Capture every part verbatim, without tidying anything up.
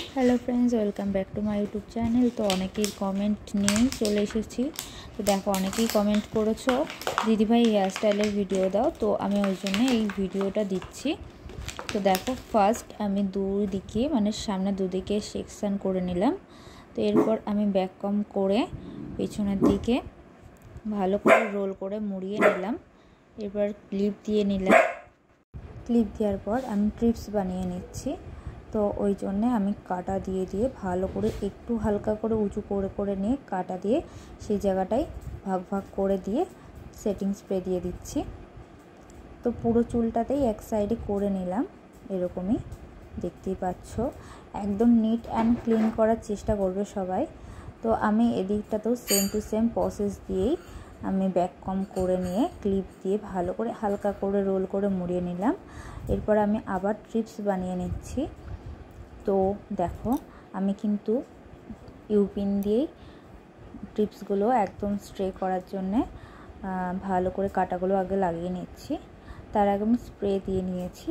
Hello friends, welcome back to my YouTube channel. তো অনেকেই comment নিয়েই চলে এসেছি। তো দেখো, অনেকেই কমেন্ট করেছো দিদিভাই হেয়ার স্টাইলের ভিডিও দাও, তো আমি ওই জন্য এই ভিডিওটা দিচ্ছি। তো দেখো, ফার্স্ট আমি দুদিকে মানে সামনে দুদিকে সেকশন করে নিলাম। তো এরপর আমি ব্যাক কম করে পেছনের দিকে ভালো করে রোল করে মুড়িয়ে নিলাম। এরপর ক্লিপ দিয়ে নিলাম। ক্লিপ দেওয়ার পর আমি ট্রিপস বানিয়ে নিচ্ছি। তো ওই জন্যে আমি কাটা দিয়ে দিয়ে ভালো করে একটু হালকা করে উঁচু করে করে নিয়ে কাটা দিয়ে সেই জায়গাটায় ভাগ ভাগ করে দিয়ে সেটিং স্প্রে দিয়ে দিচ্ছি। তো পুরো চুলটাতেই এক সাইডে করে নিলাম, এরকমই দেখতেই পাচ্ছ। একদম নিট অ্যান্ড ক্লিন করার চেষ্টা করবে সবাই। তো আমি এদিকটাতেও সেম টু সেম প্রসেস দিয়েই আমি ব্যাক কম করে নিয়ে ক্লিপ দিয়ে ভালো করে হালকা করে রোল করে মুড়িয়ে নিলাম। এরপর আমি আবার ট্রিপস বানিয়ে নিচ্ছি। তো দেখো, আমি কিন্তু ইউপিন দিয়েই ট্রিপসগুলো একদম স্ট্রে করার জন্যে ভালো করে কাটাগুলো আগে লাগিয়ে নিচ্ছি। তার আগে আমি স্প্রে দিয়ে নিয়েছি।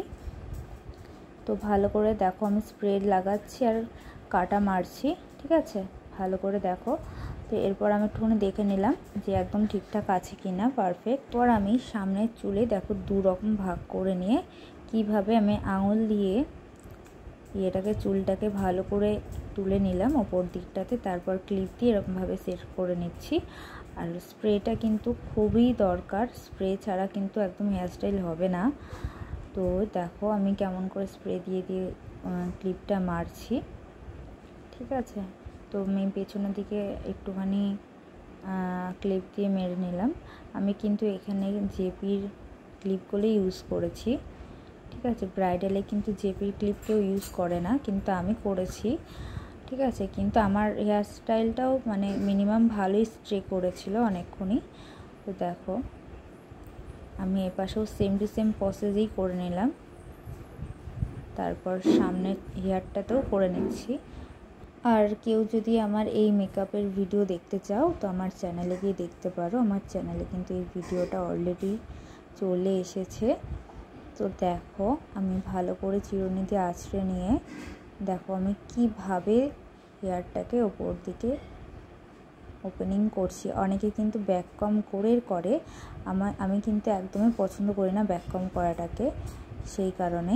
তো ভালো করে দেখো, আমি স্প্রে লাগাচ্ছি আর কাটা মারছি, ঠিক আছে? ভালো করে দেখো। তো এরপর আমি একটুখানি দেখে নিলাম যে একদম ঠিকঠাক আছে কি না, পারফেক্ট। পর আমি সামনের চুলে দেখো দু রকম ভাগ করে নিয়ে কিভাবে আমি আঙুল দিয়ে এটাকে চুলটাকে ভালো করে তুলে নিলাম ওপর দিকটাতে। তারপর ক্লিপ দিয়ে এরকমভাবে সেট করে নিচ্ছি। আর স্প্রেটা কিন্তু খুবই দরকার, স্প্রে ছাড়া কিন্তু একদম হেয়ারস্টাইল হবে না। তো দেখো আমি কেমন করে স্প্রে দিয়ে দিয়ে ক্লিপটা মারছি, ঠিক আছে? তো আমি পেছনের দিকে একটুখানি ক্লিপ দিয়ে মেরে নিলাম। আমি কিন্তু এখানে জেপির ক্লিপগুলো ইউজ করেছি, ঠিক আছে? ব্রাইডালে কিন্তু জেপির ক্লিপ কেউ ইউজ করে না, কিন্তু আমি করেছি, ঠিক আছে? কিন্তু আমার হেয়ার স্টাইলটাও মানে মিনিমাম ভালোই স্ট্রে করেছিল অনেকক্ষণই। তো দেখো, আমি এপাশেও সেম টু সেম প্রসেসেই করে নিলাম। তারপর সামনের হেয়ারটাতেও করে নিচ্ছি। আর কেউ যদি আমার এই মেকআপের ভিডিও দেখতে চাও তো আমার চ্যানেলে গিয়ে দেখতে পারো। আমার চ্যানেলে কিন্তু এই ভিডিওটা অলরেডি চলে এসেছে। তো দেখো, আমি ভালো করে চিরুনি দিয়ে আঁচড়ে নিয়ে দেখো আমি কিভাবে হেয়ারটাকে ওপর দিকে ওপেনিং করছি। অনেকে কিন্তু ব্যাক কম করে করে, আমার আমি কিন্তু একদমই পছন্দ করি না ব্যাক কম করাটাকে, সেই কারণে।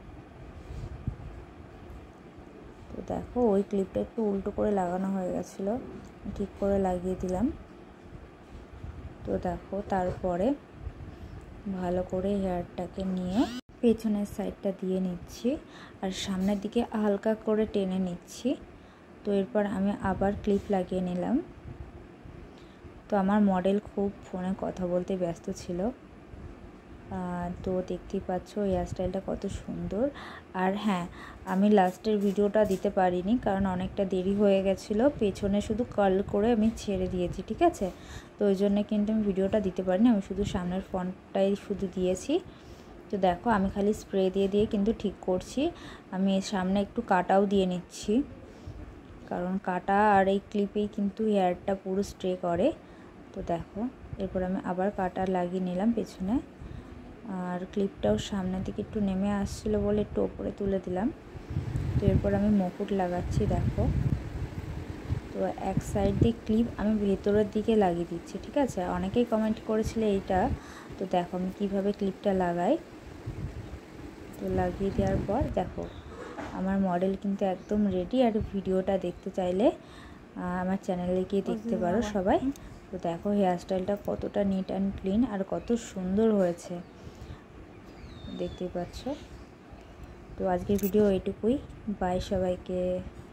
তো দেখো, ওই ক্লিপটা একটু উল্টো করে লাগানো হয়ে গেছিলো, ঠিক করে লাগিয়ে দিলাম। তো দেখো, তারপরে ভালো করে হেয়ারটাকে নিয়ে পেছনের সাইডটা দিয়ে নিচ্ছি আর সামনের দিকে হালকা করে টেনে নিচ্ছি। তো এরপর আমি আবার ক্লিপ লাগিয়ে নিলাম। তো আমার মডেল খুব ফোনে কথা বলতে ব্যস্ত ছিল। তো দেখতেই পাচ্ছ হেয়ার স্টাইলটা কত সুন্দর। আর হ্যাঁ, আমি লাস্টের ভিডিওটা দিতে পারিনি কারণ অনেকটা দেরি হয়ে গেছিলো। পেছনে শুধু কার্ল করে আমি ছেড়ে দিয়েছি, ঠিক আছে? তো ওই জন্য কিন্তু আমি ভিডিওটা দিতে পারিনি, আমি শুধু সামনের ফ্রন্টটাই শুধু দিয়েছি। তো দেখো, আমি খালি স্প্রে দিয়ে দিয়ে কিন্তু ঠিক করছি। আমি সামনে একটু কাটাও দিয়ে নিচ্ছি, কারণ কাটা আর এই ক্লিপেই কিন্তু হেয়ারটা পুরো স্ট্রে করে। তো দেখো, এরপর আমি আবার কাটা লাগিয়ে নিলাম পেছনে। আর ক্লিপটাও সামনের দিকে একটু নেমে আসছিলো বলে একটু ওপরে তুলে দিলাম। তো এরপর আমি মুকুট লাগাচ্ছি। দেখো, তো এক সাইড দিয়ে ক্লিপ আমি ভেতরের দিকে লাগিয়ে দিচ্ছি, ঠিক আছে? অনেকেই কমেন্ট করেছিল এইটা। তো দেখো আমি কীভাবে ক্লিপটা লাগাই। তো লাগিয়ে দেওয়ার পর দেখো আমার মডেল কিন্তু একদম রেডি। আর ভিডিওটা দেখতে চাইলে আমার চ্যানেলে গিয়ে দেখতে পারো সবাই। তো দেখো হেয়ার স্টাইলটা কতটা নিট অ্যান্ড ক্লিন আর কত সুন্দর হয়েছে, দেখতেই পাচ্ছ। তো আজকের ভিডিও এইটুকুই। বাই সবাইকে।